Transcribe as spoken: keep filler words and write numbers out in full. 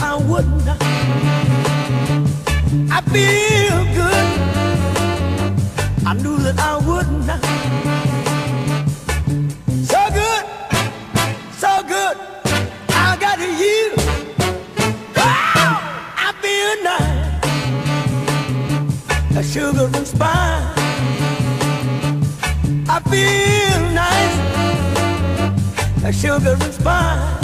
I wouldn't. I feel good. I knew that I wouldn't. So good, so good. I got you. Oh, I feel nice. A sugar and spice. I feel nice. A sugar and spice.